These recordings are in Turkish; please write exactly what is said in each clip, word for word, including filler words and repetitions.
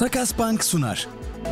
Takas Bank sunar.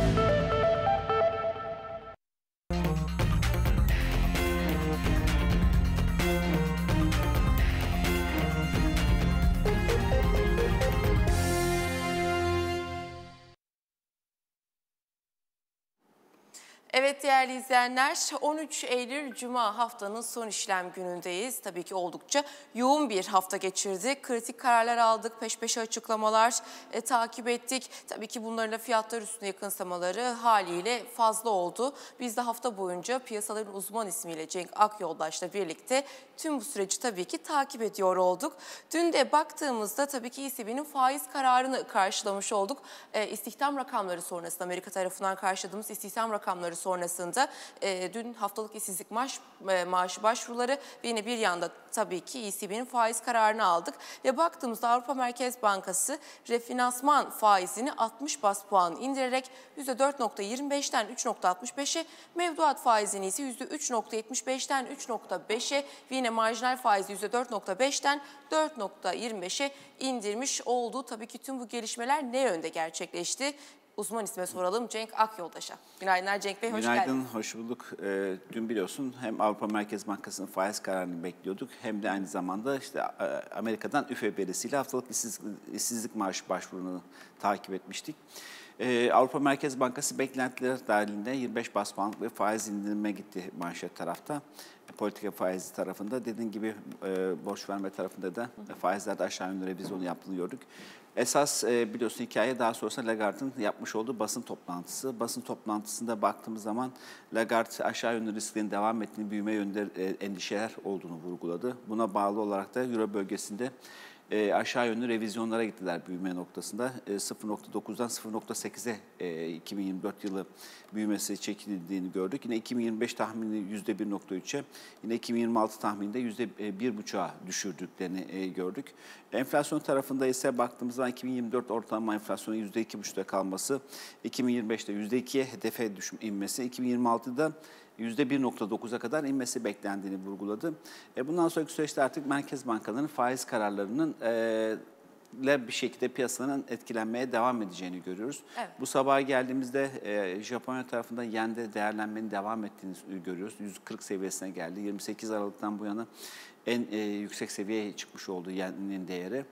Evet değerli izleyenler, on üç Eylül Cuma haftanın son işlem günündeyiz. Tabii ki oldukça yoğun bir hafta geçirdik. Kritik kararlar aldık, peş peşe açıklamalar e, takip ettik. Tabii ki bunların da fiyatlar üstüne yakınsamaları haliyle fazla oldu. Biz de hafta boyunca piyasaların uzman ismiyle Cenk Akyoldaş'la birlikte tüm bu süreci tabii ki takip ediyor olduk. Dün de baktığımızda tabii ki E C B'nin faiz kararını karşılamış olduk. E, istihdam rakamları sonrasında Amerika tarafından karşıladığımız istihdam rakamları sonrasında e, dün haftalık işsizlik maaş, e, maaşı başvuruları ve yine bir yanda tabii ki E C B'nin faiz kararını aldık. Ve baktığımızda Avrupa Merkez Bankası refinansman faizini altmış baz puan indirerek yüzde dört nokta yirmi beşten üç nokta altmış beşe, mevduat faizini ise yüzde üç nokta yetmiş beşten üç nokta beşe ve yine marjinal faizi yüzde dört nokta beşten dört nokta yirmi beşe indirmiş oldu. Tabii ki tüm bu gelişmeler ne yönde gerçekleşti? Uzman isme soralım, Cenk Akyoldaş'a. Günaydınlar Cenk Bey, hoş Günaydın, geldiniz. Günaydın, hoş bulduk. Ee, dün biliyorsun hem Avrupa Merkez Bankası'nın faiz kararını bekliyorduk hem de aynı zamanda işte Amerika'dan üfe verisiyle haftalık işsizlik, işsizlik maaşı başvurunu takip etmiştik. Ee, Avrupa Merkez Bankası beklentiler dahilinde yirmi beş baz puanlık bir faiz indirime gitti manşet tarafta. Politika faizi tarafında, dediğin gibi e, borç verme tarafında da e, faizlerde aşağı yönlü revizyonu yaptığını gördük. Esas e, biliyorsun hikaye daha sonrasında Lagarde'ın yapmış olduğu basın toplantısı. Basın toplantısında baktığımız zaman Lagarde aşağı yönlü risklerin devam ettiğini, büyüme yönünde e, endişeler olduğunu vurguladı. Buna bağlı olarak da Euro bölgesinde E, aşağı yönlü revizyonlara gittiler büyüme noktasında. E, sıfır nokta dokuzdan sıfır nokta sekize e, iki bin yirmi dört yılı büyümesi çekildiğini gördük. Yine iki bin yirmi beş tahmini yüzde bir nokta üçe, yine iki bin yirmi altı tahmininde yüzde bir buçuğa düşürdüklerini e, gördük. Enflasyon tarafında ise baktığımız zaman iki bin yirmi dört ortalama enflasyonun yüzde iki buçukta kalması, iki bin yirmi beşte yüzde ikiye hedefe düşme, inmesi, iki bin yirmi altıda yüzde bir nokta dokuza kadar inmesi beklendiğini vurguladı. E bundan sonraki süreçte artık merkez bankalarının faiz kararlarının e, ile bir şekilde piyasanın etkilenmeye devam edeceğini görüyoruz. Evet. Bu sabah geldiğimizde e, Japonya tarafında yende değerlenmenin devam ettiğini görüyoruz. yüz kırk seviyesine geldi. yirmi sekiz Aralık'tan bu yana en e, yüksek seviyeye çıkmış oldu yenin değeri.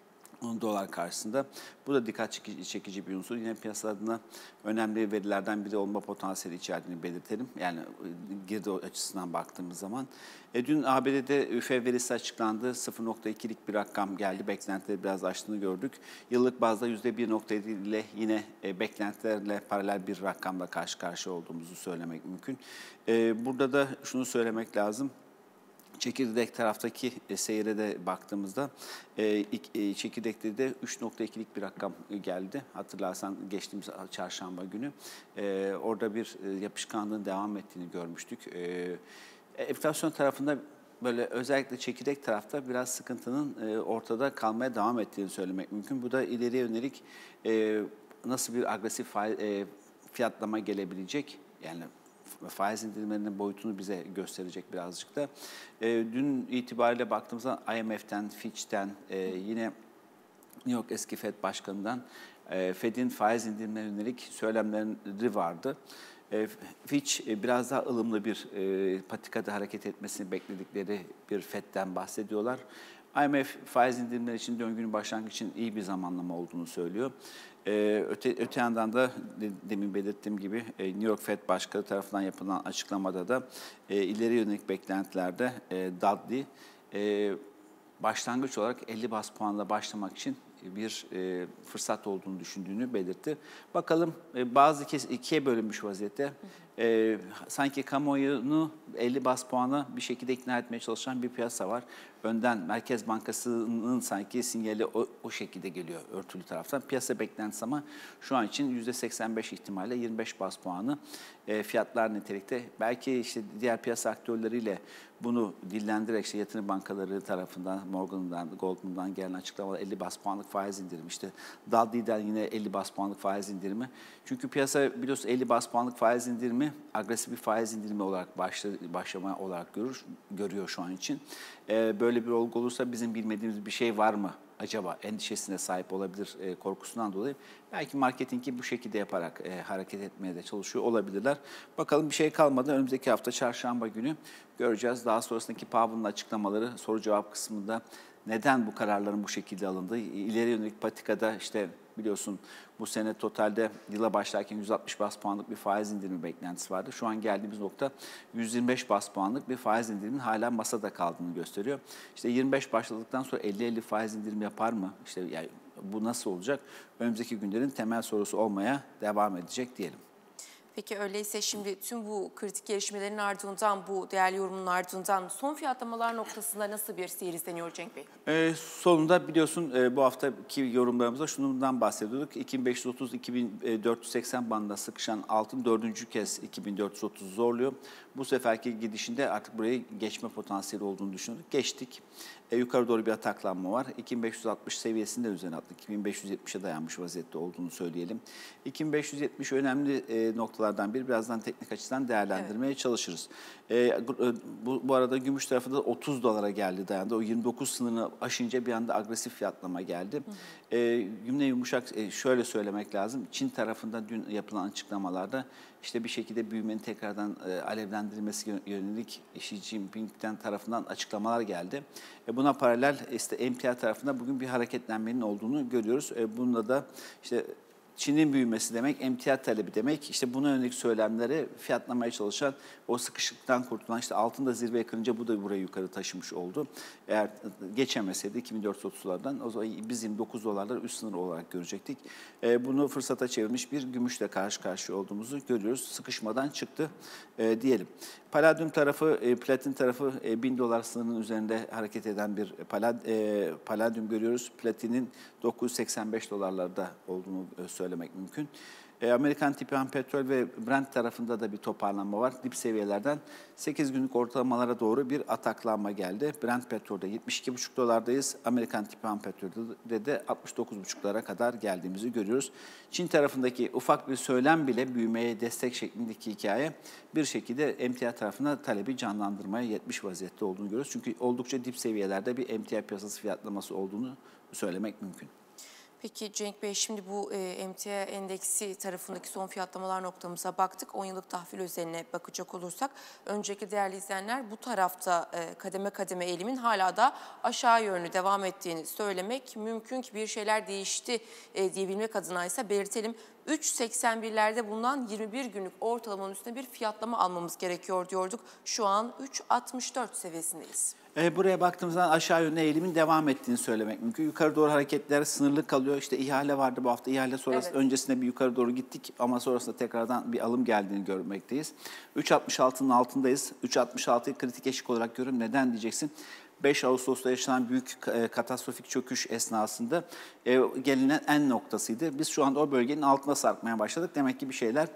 Dolar karşısında. Bu da dikkat çekici bir unsur. Yine piyasa adına önemli verilerden biri olma potansiyeli içerdiğini belirtelim. Yani girdi açısından baktığımız zaman. E, dün A B D'de üfe verisi açıklandı. sıfır nokta ikilik bir rakam geldi. Beklentileri biraz aştığını gördük. Yıllık bazda yüzde bir nokta yedi ile yine e, beklentilerle paralel bir rakamla karşı karşıya olduğumuzu söylemek mümkün. E, burada da şunu söylemek lazım. Çekirdek taraftaki seyre de baktığımızda e, çekirdekte de üç nokta ikilik bir rakam geldi. Hatırlarsan geçtiğimiz çarşamba günü e, orada bir yapışkanlığın devam ettiğini görmüştük. E, enflasyon tarafında böyle özellikle çekirdek tarafta biraz sıkıntının e, ortada kalmaya devam ettiğini söylemek mümkün. Bu da ileriye yönelik e, nasıl bir agresif e, fiyatlama gelebilecek, yani faiz indirimlerinin boyutunu bize gösterecek birazcık da. E, dün itibariyle baktığımızda I M F'ten, Fitch'ten, e, yine New York eski Fed Başkanı'ndan e, Fed'in faiz indirimlerine yönelik söylemleri vardı. E, Fitch e, biraz daha ılımlı bir e, patikada hareket etmesini bekledikleri bir Fed'den bahsediyorlar. I M F faiz indirimleri için döngünün başlangıç için iyi bir zamanlama olduğunu söylüyor. Ee, öte, öte yandan da demin belirttiğim gibi e, New York Fed Başkanı tarafından yapılan açıklamada da e, ileri yönelik beklentilerde e, Dudley e, başlangıç olarak elli baz puanla başlamak için bir e, fırsat olduğunu düşündüğünü belirtti. Bakalım e, bazı kez ikiye bölünmüş vaziyette. E, sanki kamuoyunu elli baz puana bir şekilde ikna etmeye çalışan bir piyasa var. Önden Merkez Bankası'nın sanki sinyali o, o şekilde geliyor örtülü taraftan. Piyasa beklentisi ama şu an için yüzde seksen beş ihtimalle yirmi beş baz puanı e, fiyatlar nitelikte. Belki işte diğer piyasa aktörleriyle bunu dillendirerek işte yatırım bankaları tarafından, Morgan'dan, Goldman'dan gelen açıklamalar elli baz puanlık faiz indirimi. İşte Dudley'den yine elli baz puanlık faiz indirimi. Çünkü piyasa biliyorsun elli baz puanlık faiz indirimi agresif bir faiz indirimi olarak başla, başlama olarak görür, görüyor şu an için. Ee, böyle bir olgu olursa bizim bilmediğimiz bir şey var mı acaba endişesine sahip olabilir e, korkusundan dolayı belki marketingi bu şekilde yaparak e, hareket etmeye de çalışıyor olabilirler. Bakalım bir şey kalmadı. Önümüzdeki hafta çarşamba günü göreceğiz. Daha sonrasındaki Powell'ın açıklamaları soru cevap kısmında neden bu kararların bu şekilde alındığı, ileri yönelik patikada işte biliyorsun bu sene totalde yıla başlarken yüz altmış bas puanlık bir faiz indirimi beklentisi vardı. Şu an geldiğimiz nokta yüz yirmi beş bas puanlık bir faiz indiriminin hala masada kaldığını gösteriyor. İşte yirmi beş başladıktan sonra elli elli faiz indirim yapar mı? İşte yani bu nasıl olacak? Önümüzdeki günlerin temel sorusu olmaya devam edecek diyelim. Peki öyleyse şimdi tüm bu kritik gelişmelerin ardından, bu değerli yorumun ardından son fiyatlamalar noktasında nasıl bir seyir izleniyor Cenk Bey? Ee, sonunda biliyorsun e, bu haftaki yorumlarımızda şundan bahsediyorduk. iki bin beş yüz otuz iki bin dört yüz seksen bandında sıkışan altın dördüncü kez iki bin dört yüz otuz zorluyor. Bu seferki gidişinde artık burayı geçme potansiyeli olduğunu düşünüyorduk. Geçtik. E, yukarı doğru bir ataklanma var. iki bin beş yüz altmış seviyesinde üzerine attık. iki bin beş yüz yetmişe dayanmış vaziyette olduğunu söyleyelim. iki bin beş yüz yetmiş önemli e, noktalardan biri. Birazdan teknik açıdan değerlendirmeye evet. çalışırız. E, bu, bu arada gümüş tarafı da otuz dolara geldi dayandı. O yirmi dokuz sınırını aşınca bir anda agresif fiyatlama geldi. Hı hı. E, Gümle yumuşak e, şöyle söylemek lazım. Çin tarafında dün yapılan açıklamalarda işte bir şekilde büyümenin tekrardan e, alevlendirilmesi yönelik Xi Jinping'den tarafından açıklamalar geldi. E, buna paralel işte emtia tarafında bugün bir hareketlenmenin olduğunu görüyoruz. E, bunda da işte Çin'in büyümesi demek, emtia talebi demek. İşte buna yönelik söylemleri fiyatlamaya çalışan, o sıkışıklıktan kurtulan, işte altında zirveye kırınca bu da burayı yukarı taşımış oldu. Eğer geçemeseydi iki bin dört yüz otuzlardan o zaman biz yirmi dokuz dolarları üst sınır olarak görecektik. E, bunu fırsata çevirmiş bir gümüşle karşı karşıya olduğumuzu görüyoruz. Sıkışmadan çıktı e, diyelim. Palladium tarafı, e, platin tarafı e, bin dolar sınırının üzerinde hareket eden bir palad, e, palladium görüyoruz. Platinin dokuz yüz seksen beş dolarlarda olduğunu e, söylemek mümkün. E, Amerikan tipi ham petrol ve Brent tarafında da bir toparlanma var. Dip seviyelerden sekiz günlük ortalamalara doğru bir ataklanma geldi. Brent petrolde yetmiş iki buçuk dolardayız. Amerikan tipi ham petrolde de altmış dokuz buçuklara kadar geldiğimizi görüyoruz. Çin tarafındaki ufak bir söylem bile büyümeye destek şeklindeki hikaye bir şekilde emtia tarafına talebi canlandırmaya yetmiş vaziyette olduğunu görüyoruz. Çünkü oldukça dip seviyelerde bir emtia piyasası fiyatlaması olduğunu söylemek mümkün. Peki Cenk Bey, şimdi bu e, emtia endeksi tarafındaki son fiyatlamalar noktamıza baktık. on yıllık tahvil özeline bakacak olursak, önceki değerli izleyenler bu tarafta e, kademe kademe eğilimin hala da aşağı yönlü devam ettiğini söylemek mümkün ki bir şeyler değişti e, diyebilmek adına ise belirtelim. üç seksen birlerde bulunan yirmi bir günlük ortalamanın üstüne bir fiyatlama almamız gerekiyor diyorduk. Şu an üç altmış dört seviyesindeyiz. Buraya baktığımızda aşağı yönlü eğilimin devam ettiğini söylemek mümkün. Yukarı doğru hareketler sınırlı kalıyor. İşte ihale vardı bu hafta. İhale sonrası evet. öncesinde bir yukarı doğru gittik ama sonrasında tekrardan bir alım geldiğini görmekteyiz. üç altmış altının altındayız. üç altmış altıyı kritik eşik olarak görüyorum. Neden diyeceksin? beş Ağustos'ta yaşanan büyük katastrofik çöküş esnasında gelinen en noktasıydı. Biz şu anda o bölgenin altına sarkmaya başladık. Demek ki bir şeyler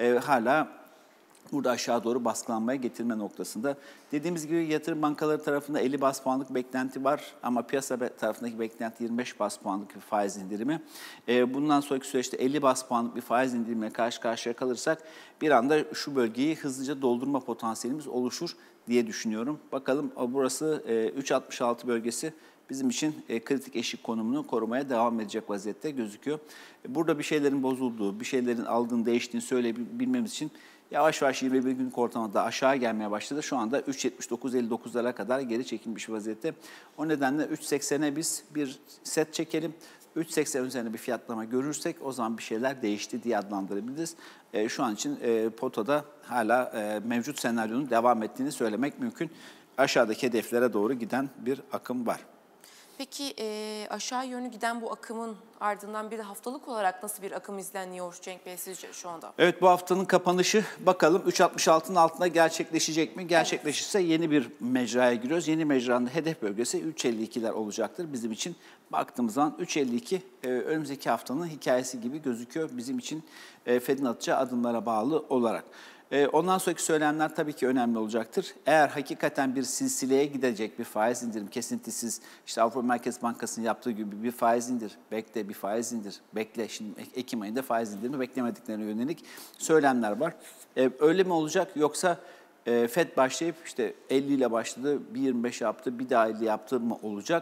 hala burada aşağı doğru baskılanmaya getirme noktasında. Dediğimiz gibi yatırım bankaları tarafında elli bas puanlık beklenti var ama piyasa tarafındaki beklenti yirmi beş bas puanlık bir faiz indirimi. Bundan sonraki süreçte elli bas puanlık bir faiz indirimine karşı karşıya kalırsak bir anda şu bölgeyi hızlıca doldurma potansiyelimiz oluşur diye düşünüyorum. Bakalım burası üç altmış altı bölgesi bizim için kritik eşik konumunu korumaya devam edecek vaziyette gözüküyor. Burada bir şeylerin bozulduğu, bir şeylerin aldığını değiştiğini söyleyebilmemiz için yavaş yavaş yirmi bir günlük ortalamada aşağı gelmeye başladı. Şu anda üç yetmiş dokuz elli dokuzlara kadar geri çekilmiş vaziyette. O nedenle üç seksene biz bir set çekelim. üç seksen üzerine bir fiyatlama görürsek o zaman bir şeyler değişti diye adlandırabiliriz. E, şu an için e, potada hala e, mevcut senaryonun devam ettiğini söylemek mümkün. Aşağıdaki hedeflere doğru giden bir akım var. Peki e, aşağı yönlü giden bu akımın ardından bir de haftalık olarak nasıl bir akım izleniyor Cenk Bey sizce şu anda? Evet, bu haftanın kapanışı bakalım üç altmış altının altında gerçekleşecek mi? Gerçekleşirse evet. yeni bir mecraya giriyoruz. Yeni mecranın hedef bölgesi üç elli ikiler olacaktır bizim için. Baktığımız zaman üç elli iki e, önümüzdeki haftanın hikayesi gibi gözüküyor bizim için e, Fed'in atacağı adımlara bağlı olarak. Ondan sonraki söylemler tabii ki önemli olacaktır. Eğer hakikaten bir silsileye gidecek bir faiz indirim, kesintisiz, işte Avrupa Merkez Bankası'nın yaptığı gibi bir faiz indir, bekle bir faiz indir, bekle. Şimdi Ekim ayında faiz indirimi beklemediklerine yönelik söylemler var. Öyle mi olacak yoksa Fed başlayıp işte elli ile başladı, bir yirmi beş yaptı, bir daha elli yaptı mı olacak?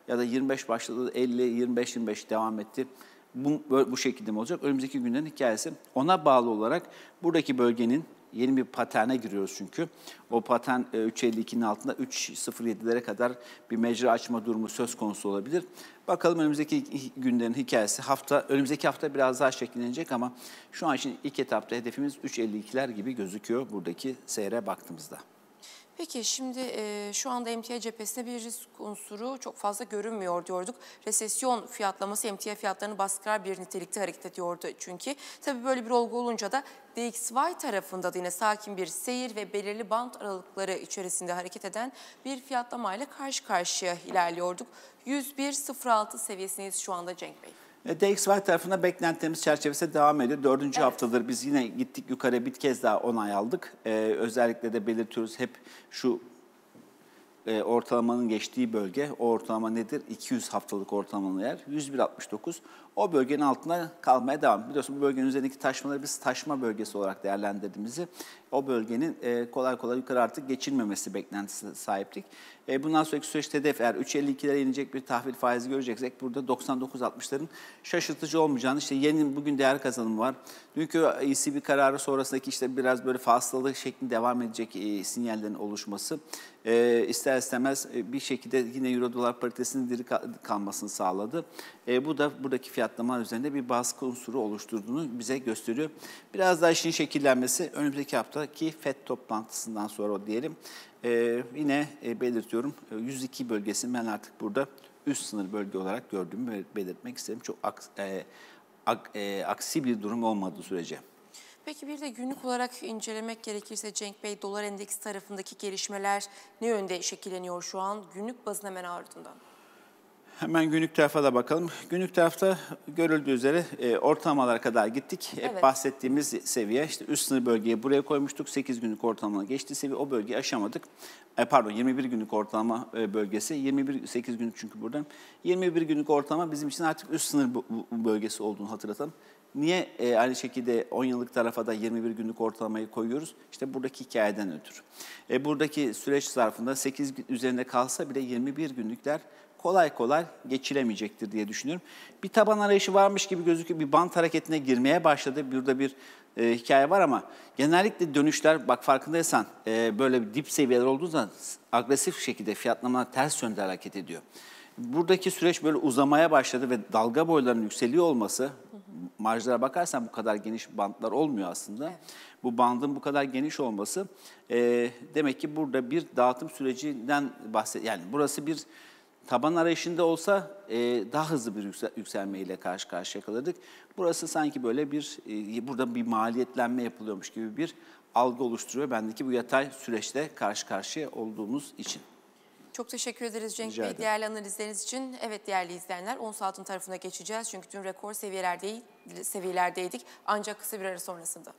ya da yirmi beş başladı, elli, yirmi beş, yirmi beş devam etti. Bu, bu şekilde mi olacak? Önümüzdeki günlerin hikayesi. Ona bağlı olarak buradaki bölgenin yeni bir paterne giriyoruz çünkü. O patern üç elli ikinin altında üç sıfır yedilere kadar bir mecra açma durumu söz konusu olabilir. Bakalım önümüzdeki günlerin hikayesi. Hafta önümüzdeki hafta biraz daha şekillenecek ama şu an için ilk etapta hedefimiz üç elli ikiler gibi gözüküyor buradaki seyre baktığımızda. Peki şimdi e, şu anda emtia cephesinde bir risk unsuru çok fazla görünmüyor diyorduk. Resesyon fiyatlaması emtia fiyatlarını baskılar bir nitelikte hareket ediyordu çünkü. Tabii böyle bir olgu olunca da D X Y tarafında da yine sakin bir seyir ve belirli band aralıkları içerisinde hareket eden bir fiyatlamayla karşı karşıya ilerliyorduk. yüz bir nokta sıfır altı seviyesindeyiz şu anda Cenk Bey. D X Y tarafında beklentilerimiz çerçevesinde devam ediyor. Dördüncü evet. haftadır biz yine gittik yukarı bir kez daha onay aldık. Ee, özellikle de belirtiyoruz hep şu e, ortalamanın geçtiği bölge. O ortalama nedir? iki yüz haftalık ortalamalı yer. yüz bir nokta altmış dokuz. O bölgenin altında kalmaya devam. Biliyorsun bu bölgenin üzerindeki taşmaları biz taşma bölgesi olarak değerlendirdiğimizi, o bölgenin e, kolay kolay yukarı artık geçilmemesi beklentisine sahiptik. E, bundan sonraki süreçte hedef eğer üç elli ikilere inecek bir tahvil faizi göreceksek burada doksan dokuz altmışların şaşırtıcı olmayacağını, işte yeni bugün değer kazanımı var. Dünkü E C B kararı sonrasındaki işte biraz böyle fasılalı şeklinde devam edecek e, sinyallerin oluşması e, ister istemez e, bir şekilde yine euro dolar paritesinin diri kalmasını sağladı. E, bu da buradaki fiyatlama üzerinde bir baskı unsuru oluşturduğunu bize gösteriyor. Biraz daha işin şekillenmesi önümüzdeki haftaki F E D toplantısından sonra diyelim. Ee, yine e, belirtiyorum yüz iki bölgesini ben artık burada üst sınır bölge olarak gördüğümü belirtmek isterim. Çok aks, e, ak, e, aksi bir durum olmadığı sürece. Peki bir de günlük olarak incelemek gerekirse Cenk Bey, dolar endeks tarafındaki gelişmeler ne yönde şekilleniyor şu an günlük bazın hemen ardından? Hemen günlük tarafa da bakalım. Günlük tarafta görüldüğü üzere e, ortalamalara kadar gittik. Hep evet. bahsettiğimiz seviye, işte üst sınır bölgeyi buraya koymuştuk. sekiz günlük ortalama geçti seviye, o bölgeyi aşamadık. E, pardon yirmi bir günlük ortalama e, bölgesi. yirmi bir, sekiz günlük çünkü buradan. yirmi bir günlük ortalama bizim için artık üst sınır bölgesi olduğunu hatırlatalım. Niye e, aynı şekilde on yıllık tarafa da yirmi bir günlük ortalamayı koyuyoruz? İşte buradaki hikayeden ötürü. E, buradaki süreç zarfında sekiz gün üzerinde kalsa bile yirmi bir günlükler kolay kolay geçilemeyecektir diye düşünüyorum. Bir taban arayışı varmış gibi gözüküyor. Bir bant hareketine girmeye başladı. Burada bir e, hikaye var ama genellikle dönüşler, bak farkındaysan e, böyle bir dip seviyeler olduğu zaman agresif şekilde fiyatlamalar ters yönde hareket ediyor. Buradaki süreç böyle uzamaya başladı ve dalga boylarının yükseliyor olması, hı hı. marjlara bakarsan bu kadar geniş bantlar olmuyor aslında. Evet. Bu bandın bu kadar geniş olması e, demek ki burada bir dağıtım sürecinden bahsediyor. Yani burası bir taban arayışında olsa e, daha hızlı bir yüksel, yükselmeyle karşı karşıya kalırdık. Burası sanki böyle bir, e, burada bir maliyetlenme yapılıyormuş gibi bir algı oluşturuyor bendeki bu yatay süreçte karşı karşıya olduğumuz için. Çok teşekkür ederiz Cenk Bey değerli analizleriniz için. Evet değerli izleyenler, ons altın tarafına geçeceğiz. Çünkü dün rekor seviyelerdeydik, seviyelerdeydik ancak kısa bir ara sonrasında.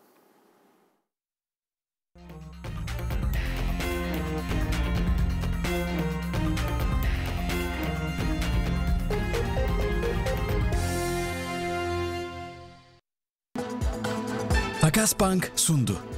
Takas Bank sundu.